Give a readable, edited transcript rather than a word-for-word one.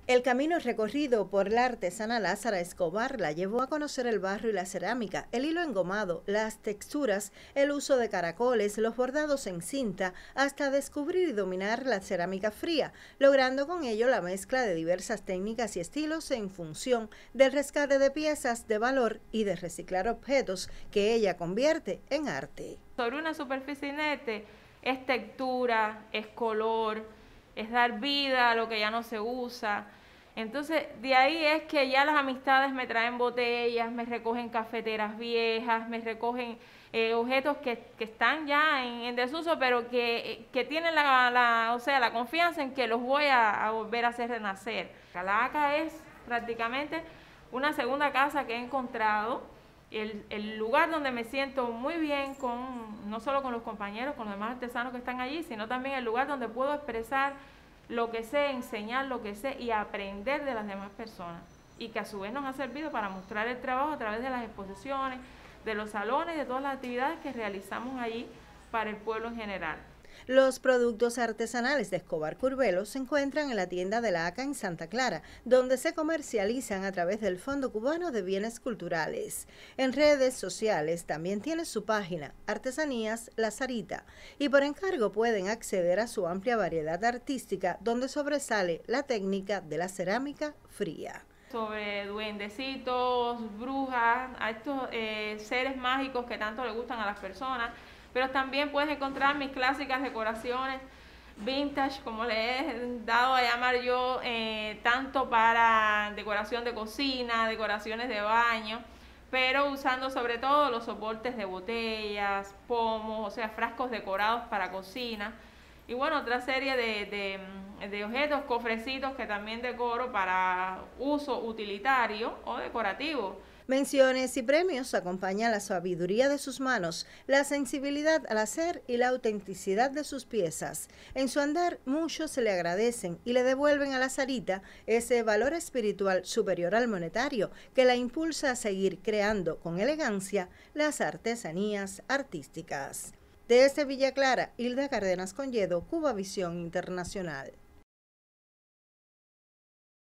El camino recorrido por la artesana Lázara Escobar la llevó a conocer el barro y la cerámica, el hilo engomado, las texturas, el uso de caracoles, los bordados en cinta, hasta descubrir y dominar la cerámica fría, logrando con ello la mezcla de diversas técnicas y estilos en función del rescate de piezas de valor y de reciclar objetos que ella convierte en arte. Sobre una superficie inerte es textura, es color, es dar vida a lo que ya no se usa. Entonces, de ahí es que ya las amistades me traen botellas, me recogen cafeteras viejas, me recogen objetos que están ya en desuso, pero que tienen la confianza en que los voy a volver a hacer renacer. Calaca es prácticamente una segunda casa que he encontrado, el lugar donde me siento muy bien no solo con los compañeros, con los demás artesanos que están allí, sino también el lugar donde puedo expresar lo que sé, enseñar lo que sé y aprender de las demás personas, y que a su vez nos ha servido para mostrar el trabajo a través de las exposiciones, de los salones, de todas las actividades que realizamos allí para el pueblo en general. Los productos artesanales de Escobar Curbelo se encuentran en la tienda de la ACA en Santa Clara, donde se comercializan a través del Fondo Cubano de Bienes Culturales. En redes sociales también tiene su página, Artesanías Lazarita, y por encargo pueden acceder a su amplia variedad artística, donde sobresale la técnica de la cerámica fría. Sobre duendecitos, brujas, a estos seres mágicos que tanto le gustan a las personas, pero también puedes encontrar mis clásicas decoraciones vintage, como le he dado a llamar yo, tanto para decoración de cocina, decoraciones de baño, pero usando sobre todo los soportes de botellas, pomos, o sea, frascos decorados para cocina. Y bueno, otra serie de objetos, cofrecitos que también decoro para uso utilitario o decorativo. Menciones y premios acompañan la sabiduría de sus manos, la sensibilidad al hacer y la autenticidad de sus piezas. En su andar, muchos se le agradecen y le devuelven a Lazarita ese valor espiritual superior al monetario que la impulsa a seguir creando con elegancia las artesanías artísticas. Desde Villa Clara, Hilda Cárdenas Conyedo, Cubavisión Internacional.